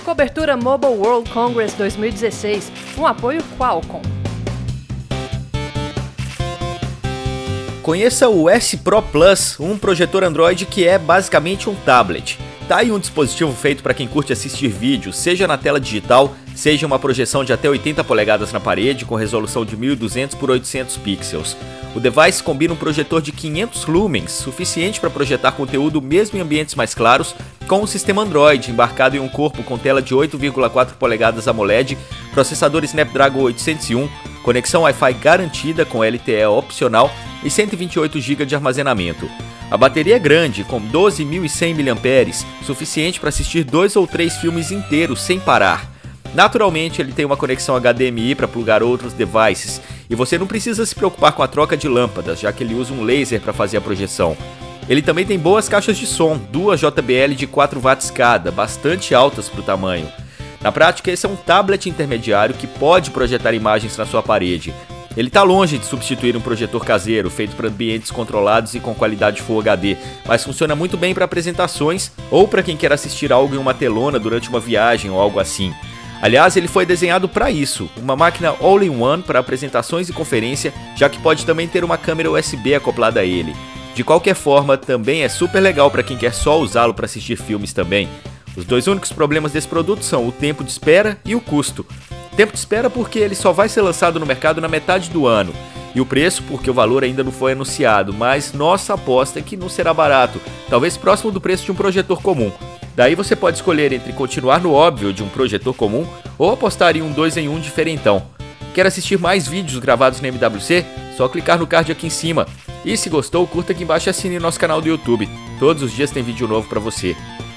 Cobertura Mobile World Congress 2016, um apoio Qualcomm. Conheça o S Pro Plus, um projetor Android que é basicamente um tablet. Tá aí um dispositivo feito para quem curte assistir vídeos, seja na tela digital, seja uma projeção de até 80 polegadas na parede com resolução de 1200 por 800 pixels. O device combina um projetor de 500 lumens, suficiente para projetar conteúdo mesmo em ambientes mais claros, com um sistema Android embarcado em um corpo com tela de 8,4 polegadas AMOLED, processador Snapdragon 801, conexão Wi-Fi garantida com LTE opcional e 128 GB de armazenamento. A bateria é grande, com 12.100 mAh, suficiente para assistir 2 ou 3 filmes inteiros sem parar. Naturalmente, ele tem uma conexão HDMI para plugar outros devices, e você não precisa se preocupar com a troca de lâmpadas, já que ele usa um laser para fazer a projeção. Ele também tem boas caixas de som, duas JBL de 4 watts cada, bastante altas para o tamanho. Na prática, esse é um tablet intermediário que pode projetar imagens na sua parede. Ele está longe de substituir um projetor caseiro, feito para ambientes controlados e com qualidade Full HD, mas funciona muito bem para apresentações ou para quem quer assistir algo em uma telona durante uma viagem ou algo assim. Aliás, ele foi desenhado para isso, uma máquina all-in-one para apresentações e conferência, já que pode também ter uma câmera USB acoplada a ele. De qualquer forma, também é super legal para quem quer só usá-lo para assistir filmes também. Os dois únicos problemas desse produto são o tempo de espera e o custo. Tempo de espera porque ele só vai ser lançado no mercado na metade do ano. E o preço porque o valor ainda não foi anunciado, mas nossa aposta é que não será barato, talvez próximo do preço de um projetor comum. Daí você pode escolher entre continuar no óbvio de um projetor comum ou apostar em um 2-em-1 diferentão. Quer assistir mais vídeos gravados na MWC? Só clicar no card aqui em cima. E se gostou, curta aqui embaixo e assine nosso canal do YouTube. Todos os dias tem vídeo novo para você.